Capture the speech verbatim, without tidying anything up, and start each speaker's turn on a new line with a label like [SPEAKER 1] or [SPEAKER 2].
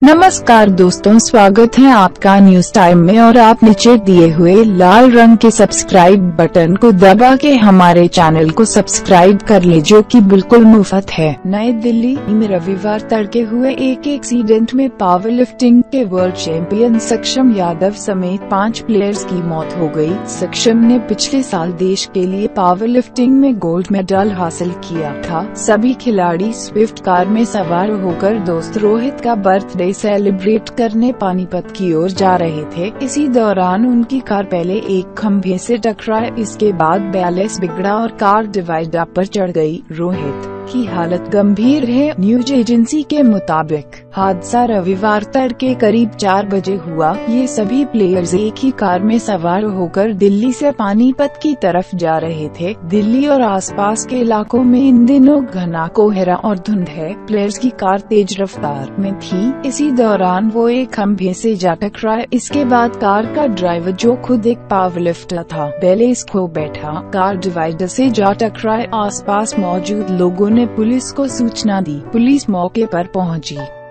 [SPEAKER 1] नमस्कार दोस्तों, स्वागत है आपका न्यूज टाइम में। और आप नीचे दिए हुए लाल रंग के सब्सक्राइब बटन को दबा के हमारे चैनल को सब्सक्राइब कर ले, जो कि बिल्कुल मुफ्त है। नई दिल्ली में रविवार तड़के हुए एक एक्सीडेंट में पावर लिफ्टिंग के वर्ल्ड चैंपियन सक्षम यादव समेत पाँच प्लेयर्स की मौत हो गई। सक्षम ने पिछले साल देश के लिए पावर लिफ्टिंग में गोल्ड मेडल हासिल किया था। सभी खिलाड़ी स्विफ्ट कार में सवार होकर दोस्त रोहित का बर्थडे सेलिब्रेट करने पानीपत की ओर जा रहे थे। इसी दौरान उनकी कार पहले एक खंभे से टकराई, इसके बाद बैलेंस बिगड़ा और कार डिवाइडर पर चढ़ गई। रोहित की हालत गंभीर है। न्यूज एजेंसी के मुताबिक हादसा रविवार तड़के करीब चार बजे हुआ। ये सभी प्लेयर्स एक ही कार में सवार होकर दिल्ली से पानीपत की तरफ जा रहे थे। दिल्ली और आसपास के इलाकों में इन दिनों घना कोहरा और धुंध है। प्लेयर्स की कार तेज रफ्तार में थी। इसी दौरान वो एक खंभे से जा टकराए। इसके बाद कार का ड्राइवर, जो खुद एक पावर लिफ्टर था, बैलेंस खो बैठा। कार डिवाइडर से जा टकराए। आसपास मौजूद लोगों ने पुलिस को सूचना दी। पुलिस मौके पर पहुंची।